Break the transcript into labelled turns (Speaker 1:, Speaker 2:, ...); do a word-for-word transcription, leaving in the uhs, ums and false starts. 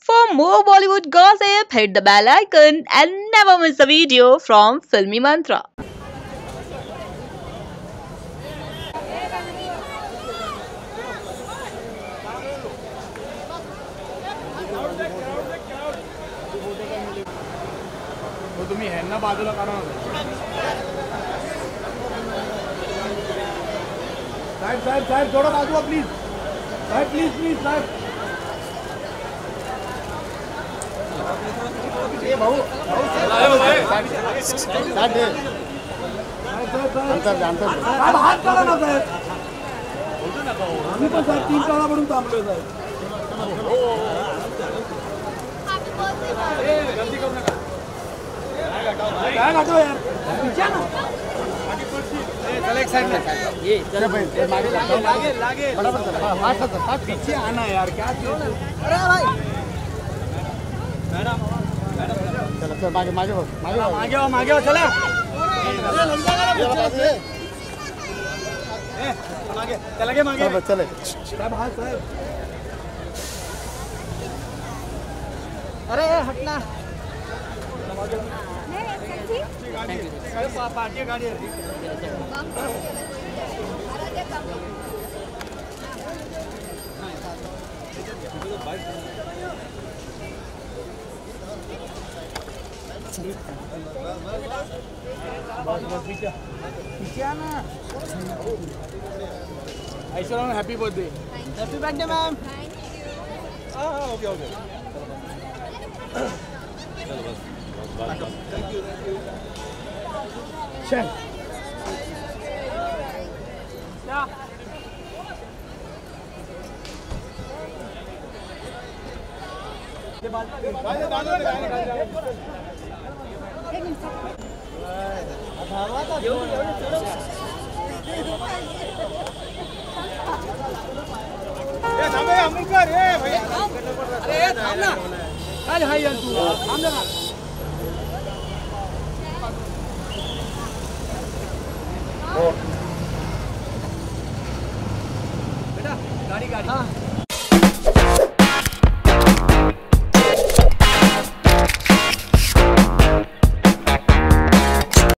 Speaker 1: For more Bollywood gossip, hit the bell icon and never miss a video from Filmy Mantra.
Speaker 2: तो तुम्ही ह्यांना बाजूला काढा ना साहेब साहेब साहेब थोडं बाजूला प्लीज साहेब प्लीज प्लीज साहेब ए भाऊ भाऊ साहेब अंतर अंतर साहेब हात काढा ना साहेब आम्ही पण साहेब तीन काळा पडून थांबलोय साहेब गलती करू नका काय काढतो यार पीछे ना चल एक साइड में ये चल भाई मागे लागे लागे फटाफट चल हाथ से हाथ पीछे आना यार क्या अरे भाई मैडम चलो चल मागे मागे हो मागे हो मागे हो मागे हो चला ए मागे चला के मागे चले साहब हां साहब अरे हटना पार्टी गाड़ी है पीछे आना Aishwarya happy birthday happy birthday ma'am हाँ हाँ okay okay thank you thank you चल क्या ये बात गाने गाने गाने एक मिनट अठावा था एवढी एवढी चलो ए थांबे अमुलकर ए भैया अरे थांब ना काय हाय यार तू थांब ना बेटा गाड़ी गाड़ी हाँ